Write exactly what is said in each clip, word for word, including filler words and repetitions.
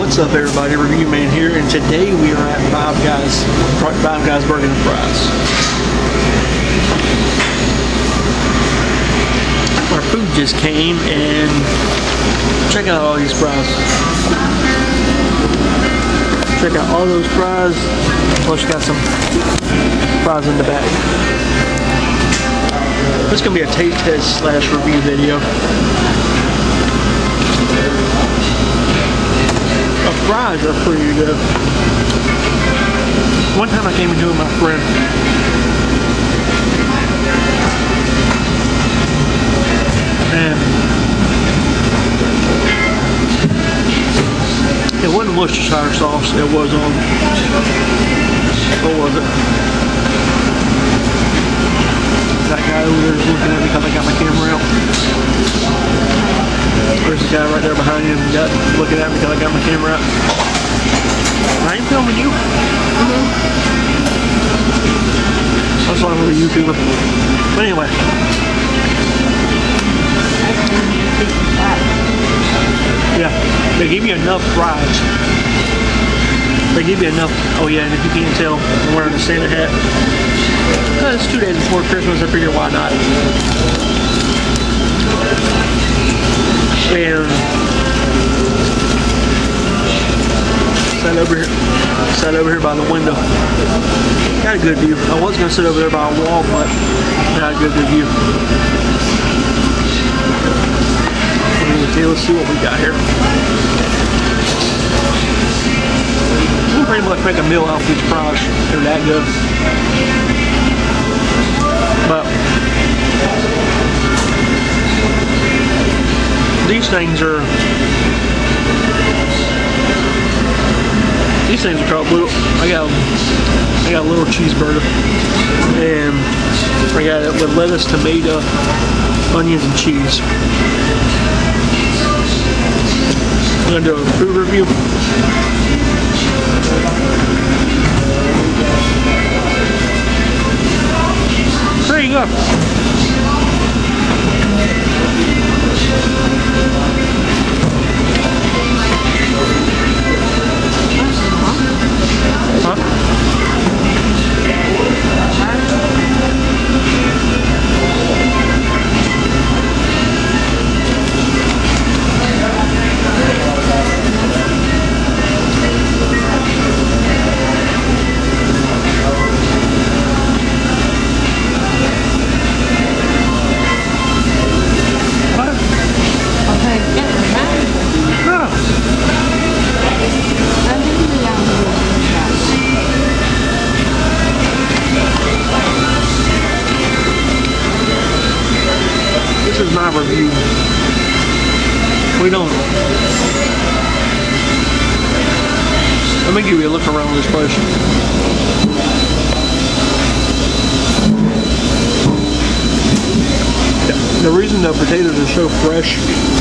What's up, everybody? Review Man here, and today we are at Five Guys, Five Guys Burger and Fries. Our food just came, and check out all these fries. Check out all those fries. Plus, got some fries in the bag. This is gonna be a taste test slash review video. The fries are pretty good. One time I came in here with my friend. And it wasn't Worcestershire sauce, it was on, um, what was it? That guy over there is looking at me because I got my camera out. There's a guy right there behind you got, looking at me because I got my camera out. I ain't filming you. Mm-hmm. I'm sorry, I'm a YouTuber. But anyway. Yeah, they give you enough fries. They give you enough. Oh yeah, and if you can't tell, I'm wearing a Santa hat. Because it's two days before Christmas, I figured why not. And sat over here, sat over here by the window. Got a good view. I was gonna sit over there by a wall, but got a good, good view. Okay, let's see what we got here. We'll pretty much make a meal out of these fries. They're that good. But these things are these things are called little. I got I got a little cheeseburger, and I got it with lettuce, tomato, onions, and cheese. I'm gonna do a food review. There you go. This is my review. We don't. Let me give you a look around this place. The reason the potatoes are so fresh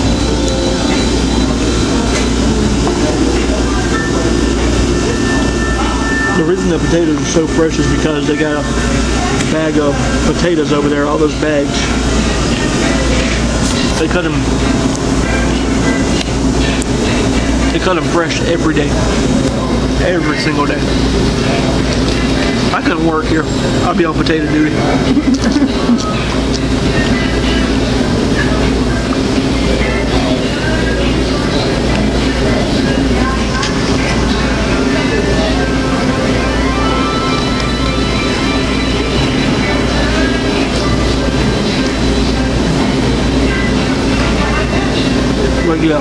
The reason the potatoes are so fresh is because they got a bag of potatoes over there, all those bags. They cut them, they cut them fresh every day, every single day. I couldn't work here. I'd be on potato duty. Regular.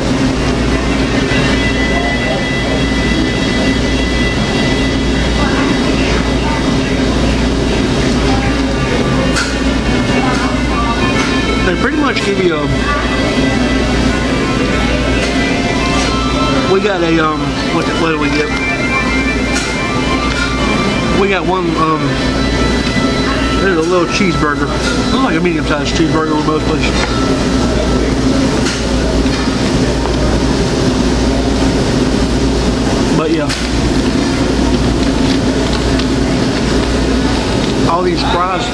They pretty much give you a. We got a um. What, what do we get? We got one um. There's a little cheeseburger. Looks like a medium-sized cheeseburger with most places. But yeah, all these fries,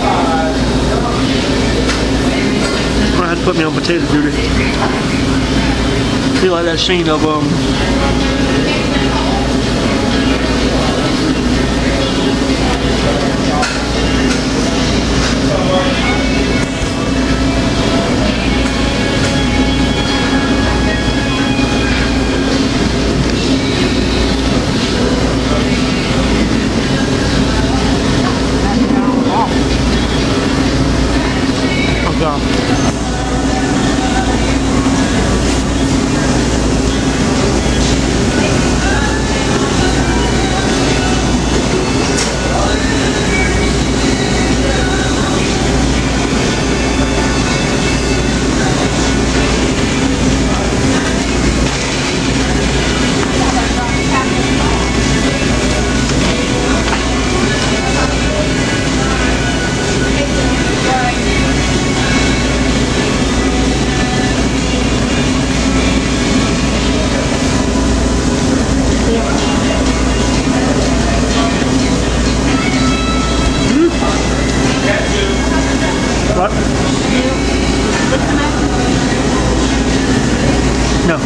I had to put me on potato duty. Feel like that scene of um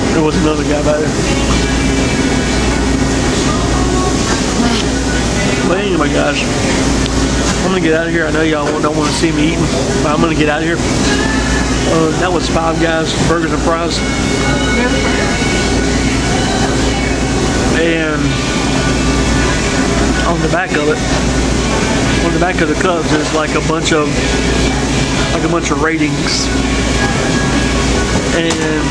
There was another guy back there. But anyway, guys, I'm gonna get out of here. I know y'all don't want to see me eating, but I'm gonna get out of here. Uh, that was Five Guys Burgers and Fries. And on the back of it, on the back of the cups, there's like a bunch of like a bunch of ratings. And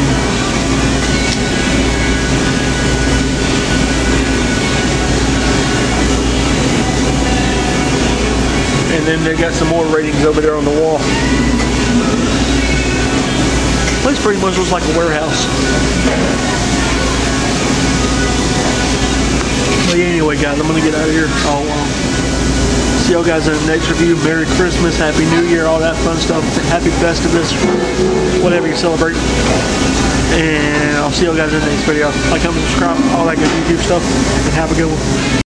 and then they got some more ratings over there on the wall. Place pretty much looks like a warehouse. But anyway, guys, I'm gonna get out of here. I'll um, see y'all guys in the next review. Merry Christmas, Happy New Year, all that fun stuff. Happy Festivus, whatever you celebrate. And I'll see y'all guys in the next video. Like, comment, subscribe, all that good YouTube stuff, and have a good one.